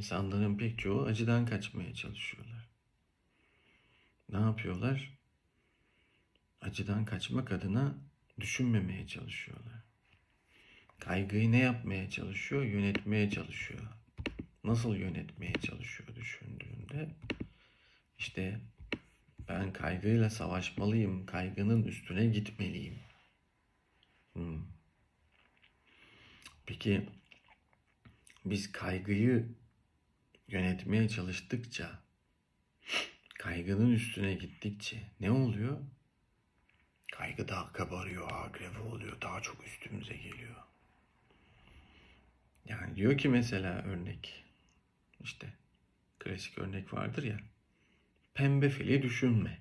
İnsanların pek çoğu acıdan kaçmaya çalışıyorlar. Ne yapıyorlar? Acıdan kaçmak adına düşünmemeye çalışıyorlar. Kaygıyı ne yapmaya çalışıyor? Yönetmeye çalışıyor. Nasıl yönetmeye çalışıyor düşündüğünde? İşte ben kaygıyla savaşmalıyım, kaygının üstüne gitmeliyim. Peki biz kaygıyı yönetmeye çalıştıkça, kaygının üstüne gittikçe ne oluyor? Kaygı daha kabarıyor, agresif oluyor, daha çok üstümüze geliyor. Yani diyor ki mesela örnek, işte klasik örnek vardır ya, pembe fili düşünme.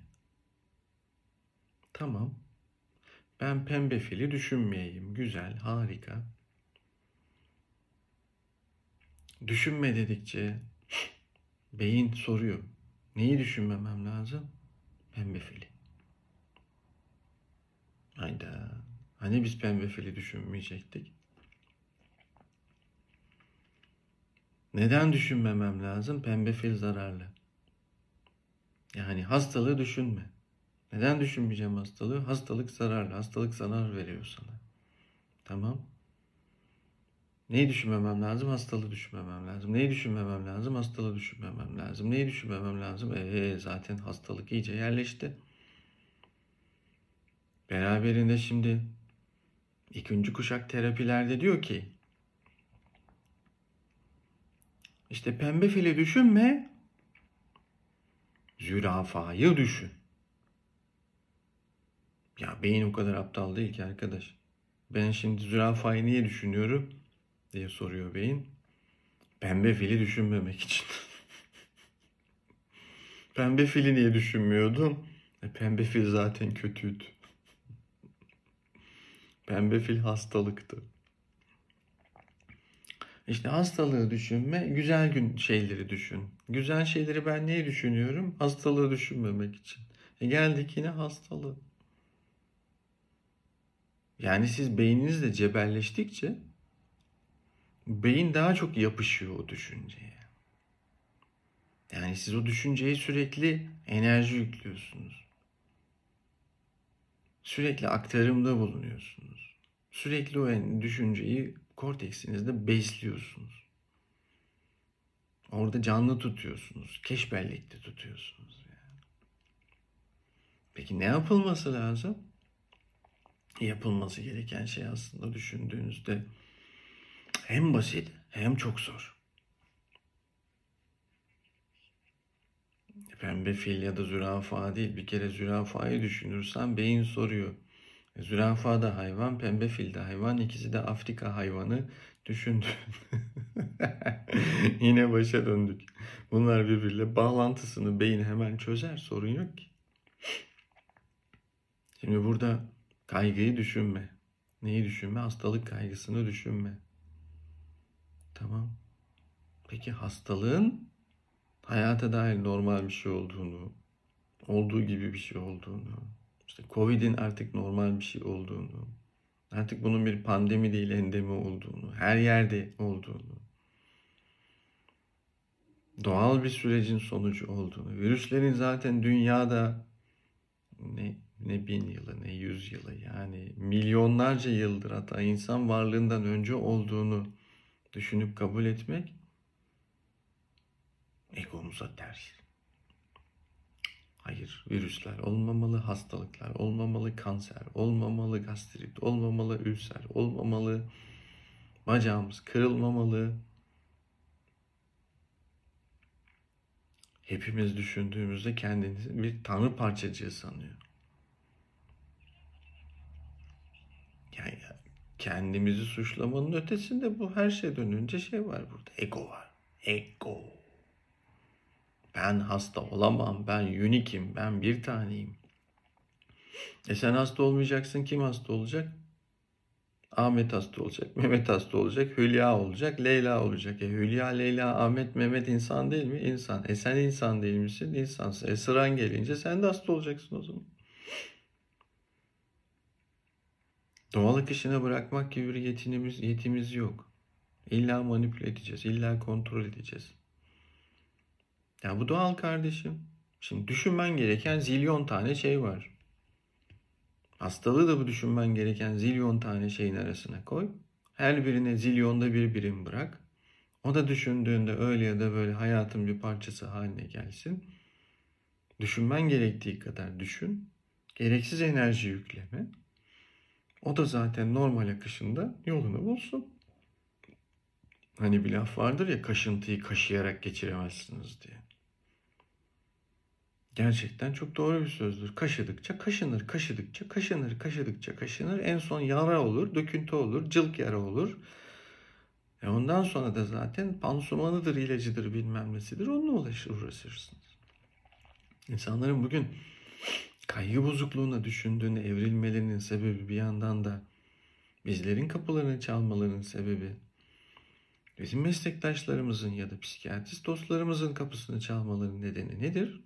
Tamam, ben pembe fili düşünmeyeyim, güzel, harika. Düşünme dedikçe beyin soruyor. Neyi düşünmemem lazım? Pembe fili. Hayda. Hani biz pembe fili düşünmeyecektik? Neden düşünmemem lazım? Pembe fil zararlı. Yani hastalığı düşünme. Neden düşünmeyeceğim hastalığı? Hastalık zararlı. Hastalık zarar veriyor sana. Tamam. Neyi düşünmemem lazım? Hastalığı düşünmemem lazım. Neyi düşünmemem lazım? Hastalığı düşünmemem lazım. Neyi düşünmemem lazım? Zaten hastalık iyice yerleşti. Beraberinde şimdi ikinci kuşak terapilerde diyor ki işte pembe fili düşünme, zürafayı düşün. Ya beyin o kadar aptal değil ki arkadaş. Ben şimdi zürafayı niye düşünüyorum diye soruyor beyin. Pembe fili düşünmemek için. Pembe fili niye düşünmüyordum? Pembe fil zaten kötüydü. Pembe fil hastalıktı. İşte hastalığı düşünme, güzel gün şeyleri düşün. Güzel şeyleri ben niye düşünüyorum? Hastalığı düşünmemek için. Geldik yine hastalığı. Yani siz beyninizle cebelleştikçe beyin daha çok yapışıyor o düşünceye. Yani siz o düşünceye sürekli enerji yüklüyorsunuz. Sürekli aktarımda bulunuyorsunuz. Sürekli o düşünceyi korteksinizde besliyorsunuz. Orada canlı tutuyorsunuz. Keşbellikte tutuyorsunuz. Yani. Peki ne yapılması lazım? Yapılması gereken şey aslında düşündüğünüzde hem basit hem çok zor. Pembe fil ya da zürafa değil. Bir kere zürafayı düşünürsen beyin soruyor. Zürafa da hayvan, pembe fil de hayvan. İkisi de Afrika hayvanı. Düşündün. Yine başa döndük. Bunlar birbiriyle bağlantısını beyin hemen çözer. Sorun yok ki. Şimdi burada kaygıyı düşünme. Neyi düşünme? Hastalık kaygısını düşünme. Tamam. Peki hastalığın hayata dair normal bir şey olduğunu, olduğu gibi bir şey olduğunu, işte Covid'in artık normal bir şey olduğunu, artık bunun bir pandemi değil endemi olduğunu, her yerde olduğunu, doğal bir sürecin sonucu olduğunu, virüslerin zaten dünyada ne 1000 yılı ne 100 yılı yani milyonlarca yıldır hatta insan varlığından önce olduğunu düşünüp kabul etmek egomuza ters. Hayır, virüsler olmamalı, hastalıklar olmamalı, kanser olmamalı, gastrit olmamalı, ülser olmamalı, bacağımız kırılmamalı. Hepimiz düşündüğümüzde kendimizi bir tanrı parçacığı sanıyor. Yani kendimizi suçlamanın ötesinde bu her şeyden önce şey var burada. Ego var. Ego. Ben hasta olamam. Ben unikim. Ben bir taneyim. Sen hasta olmayacaksın. Kim hasta olacak? Ahmet hasta olacak. Mehmet hasta olacak. Hülya olacak. Leyla olacak. Hülya, Leyla, Ahmet, Mehmet insan değil mi? İnsan. Sen insan değil misin? İnsansın. Sıran gelince sen de hasta olacaksın o zaman. Doğal akışına bırakmak gibi bir yetimiz yok. İlla manipüle edeceğiz. İlla kontrol edeceğiz. Ya bu doğal kardeşim. Şimdi düşünmen gereken zilyon tane şey var. Hastalığı da bu düşünmen gereken zilyon tane şeyin arasına koy. Her birine zilyonda bir birim bırak. O da düşündüğünde öyle ya da böyle hayatın bir parçası haline gelsin. Düşünmen gerektiği kadar düşün. Gereksiz enerji yükleme. O da zaten normal akışında yolunu bulsun. Hani bir laf vardır ya, kaşıntıyı kaşıyarak geçiremezsiniz diye. Gerçekten çok doğru bir sözdür. Kaşıdıkça kaşınır, kaşıdıkça kaşınır, kaşıdıkça kaşınır. En son yara olur, döküntü olur, cılk yara olur. Ondan sonra da zaten pansumanıdır, ilacıdır, bilmem nesidir. Onunla uğraşırsınız. İnsanların bugün kaygı bozukluğuna düşündüğünü evrilmelerinin sebebi bir yandan da bizlerin kapılarını çalmalarının sebebi bizim meslektaşlarımızın ya da psikiyatrist dostlarımızın kapısını çalmalarının nedeni nedir?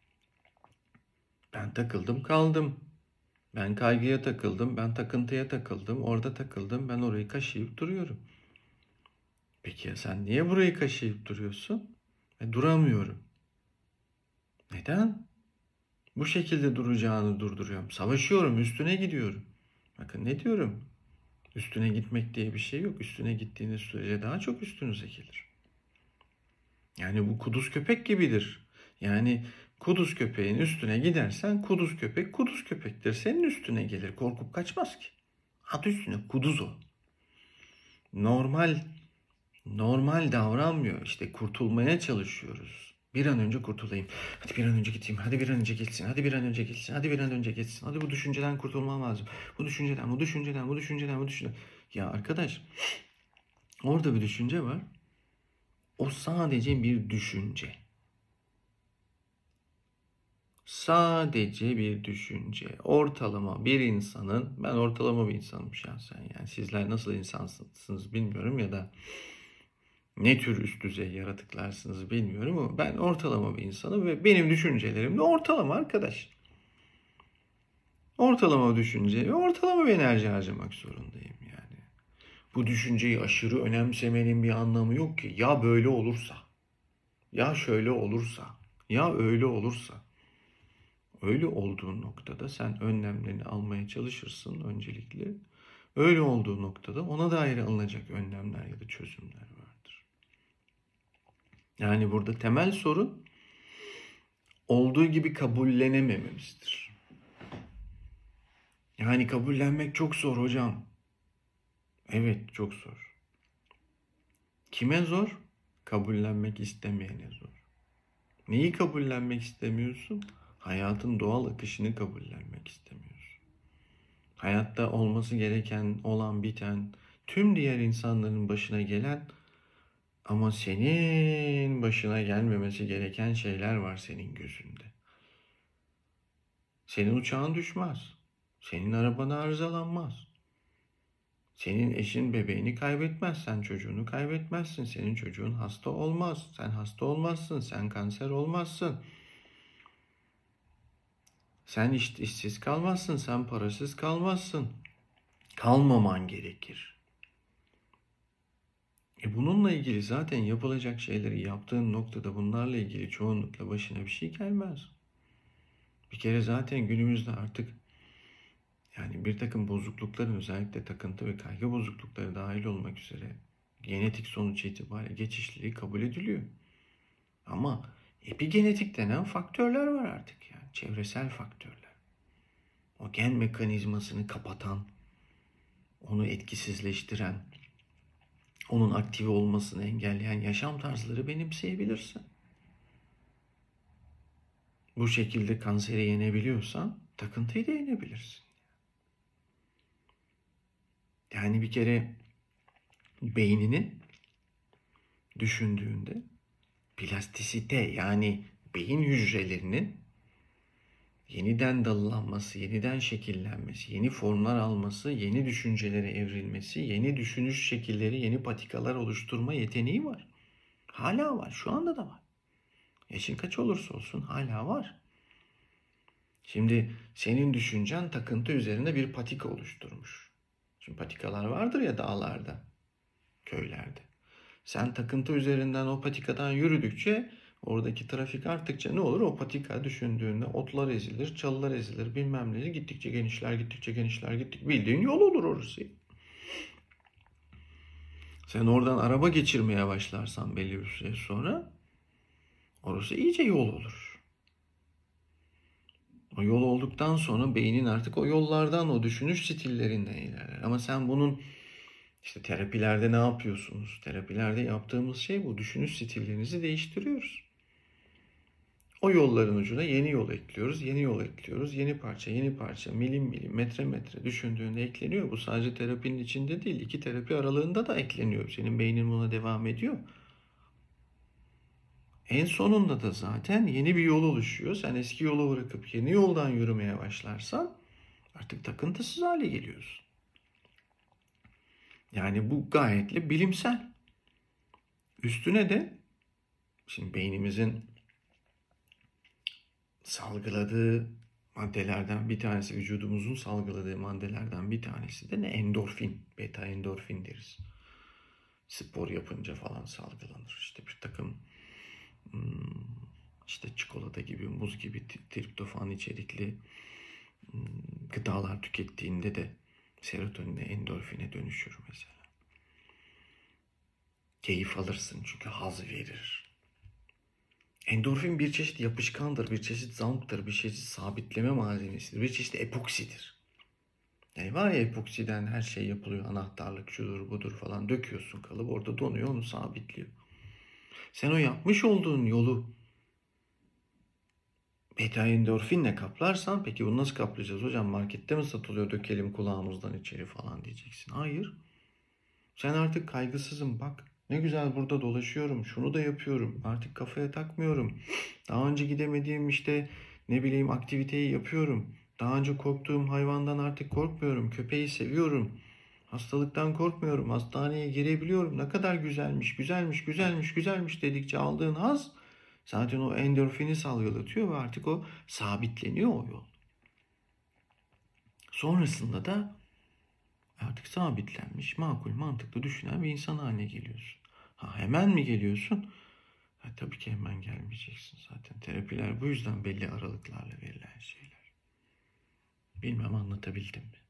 Ben takıldım kaldım. Ben kaygıya takıldım, ben takıntıya takıldım, orada takıldım, ben orayı kaşıyıp duruyorum. Peki ya sen niye burayı kaşıyıp duruyorsun? Duramıyorum. Neden? Bu şekilde duracağını durduruyorum. Savaşıyorum, üstüne gidiyorum. Bakın ne diyorum? Üstüne gitmek diye bir şey yok. Üstüne gittiğiniz sürece daha çok üstünüze gelir. Yani bu kuduz köpek gibidir. Yani kuduz köpeğin üstüne gidersen kuduz köpek kuduz köpektir. Senin üstüne gelir. Korkup kaçmaz ki. Adı üstüne kuduz o. Normal davranmıyor. İşte kurtulmaya çalışıyoruz. Bir an önce kurtulayım. Hadi bir an önce gideyim. Hadi bir an önce geçsin. Hadi bir an önce geçsin. Hadi bir an önce geçsin. Hadi bu düşünceden kurtulmam lazım. Bu düşünceden. Ya arkadaş, orada bir düşünce var. O sadece bir düşünce. Sadece bir düşünce. Ortalama bir insanın, ben ortalama bir insanım şahsen. Yani sizler nasıl insansınız bilmiyorum ya da ne tür üst düzey yaratıklarsınız bilmiyorum ama ben ortalama bir insanım ve benim düşüncelerim de ortalama arkadaş. Ortalama düşünce ve ortalama bir enerji harcamak zorundayım yani. Bu düşünceyi aşırı önemsemenin bir anlamı yok ki. Ya böyle olursa, ya şöyle olursa, ya öyle olursa. Öyle olduğu noktada sen önlemlerini almaya çalışırsın öncelikle. Öyle olduğu noktada ona dair alınacak önlemler ya da çözümler vardır. Yani burada temel sorun olduğu gibi kabullenemememizdir. Yani kabullenmek çok zor hocam. Evet, çok zor. Kime zor? Kabullenmek istemeyene zor. Neyi kabullenmek istemiyorsun? Hayatın doğal akışını kabullenmek istemiyorsun. Hayatta olması gereken, olan biten, tüm diğer insanların başına gelen ama senin başına gelmemesi gereken şeyler var senin gözünde. Senin uçağın düşmez. Senin araban arızalanmaz. Senin eşin bebeğini kaybetmez. Sen çocuğunu kaybetmezsin. Senin çocuğun hasta olmaz. Sen hasta olmazsın. Sen kanser olmazsın. Sen işsiz kalmazsın. Sen parasız kalmazsın. Kalmaman gerekir. Bununla ilgili zaten yapılacak şeyleri yaptığın noktada bunlarla ilgili çoğunlukla başına bir şey gelmez. Bir kere zaten günümüzde artık yani bir takım bozuklukların, özellikle takıntı ve kaygı bozuklukları dahil olmak üzere genetik sonuç itibariyle geçişliliği kabul ediliyor. Ama epigenetik denen faktörler var artık yani, çevresel faktörler. O gen mekanizmasını kapatan, onu etkisizleştiren, onun aktive olmasını engelleyen yaşam tarzları benimseyebilirsin. Bu şekilde kanseri yenebiliyorsan takıntıyı da yenebilirsin. Yani bir kere beyninin düşündüğünde plastisite, yani beyin hücrelerinin yeniden dallanması, yeniden şekillenmesi, yeni formlar alması, yeni düşüncelere evrilmesi, yeni düşünüş şekilleri, yeni patikalar oluşturma yeteneği var. Hala var, şu anda da var. Yaşın kaç olursa olsun hala var. Şimdi senin düşüncen takıntı üzerine bir patika oluşturmuş. Şimdi patikalar vardır ya dağlarda, köylerde. Sen takıntı üzerinden o patikadan yürüdükçe Oradaki trafik arttıkça ne olur? O patika düşündüğünde otlar ezilir, çalılar ezilir, bilmem ne. Gittikçe genişler, gittikçe genişler, bildiğin yol olur orası. Sen oradan araba geçirmeye başlarsan belli bir süre sonra orası iyice yol olur. O yol olduktan sonra beynin artık o yollardan, o düşünüş stillerinden ilerler. Ama sen bunun işte terapilerde ne yapıyorsunuz? Terapilerde yaptığımız şey bu. Düşünüş stillerinizi değiştiriyoruz. O yolların ucuna yeni yol ekliyoruz, yeni yol ekliyoruz. Yeni parça, yeni parça, milim milim, metre metre düşündüğünde ekleniyor. Bu sadece terapinin içinde değil, iki terapi aralığında da ekleniyor. Senin beynin buna devam ediyor. En sonunda da zaten yeni bir yol oluşuyor. Sen eski yolu bırakıp yeni yoldan yürümeye başlarsan artık takıntısız hale geliyorsun. Yani bu gayet bilimsel. Üstüne de şimdi beynimizin salgıladığı maddelerden bir tanesi, vücudumuzun salgıladığı maddelerden bir tanesi de ne? Endorfin, beta endorfin deriz. Spor yapınca falan salgılanır. İşte bir takım işte çikolata gibi, muz gibi triptofan içerikli gıdalar tükettiğinde de serotonine, endorfine dönüşür mesela. Keyif alırsın çünkü haz verir. Endorfin bir çeşit yapışkandır, bir çeşit zamktır, bir çeşit sabitleme malzemesidir, bir çeşit epoksidir. Yani var ya, epoksiden her şey yapılıyor, anahtarlık şudur budur falan, döküyorsun kalıp orada donuyor, onu sabitliyor. Sen o yapmış olduğun yolu beta endorfinle kaplarsan, peki bunu nasıl kaplayacağız hocam, markette mi satılıyor, dökelim kulağımızdan içeri falan diyeceksin. Hayır. Sen artık kaygısızım, bak ne güzel burada dolaşıyorum, şunu da yapıyorum, artık kafaya takmıyorum. Daha önce gidemediğim işte ne bileyim aktiviteyi yapıyorum. Daha önce korktuğum hayvandan artık korkmuyorum, köpeği seviyorum. Hastalıktan korkmuyorum, hastaneye girebiliyorum. Ne kadar güzelmiş, güzelmiş, güzelmiş, güzelmiş dedikçe aldığın haz zaten o endorfini salgılatıyor ve artık o sabitleniyor o yol. Sonrasında da artık sabitlenmiş, makul, mantıklı düşünen bir insan haline geliyorsun. Ha, hemen mi geliyorsun? Ha, tabii ki hemen gelmeyeceksin zaten. Terapiler bu yüzden belli aralıklarla verilen şeyler. Bilmem anlatabildim mi?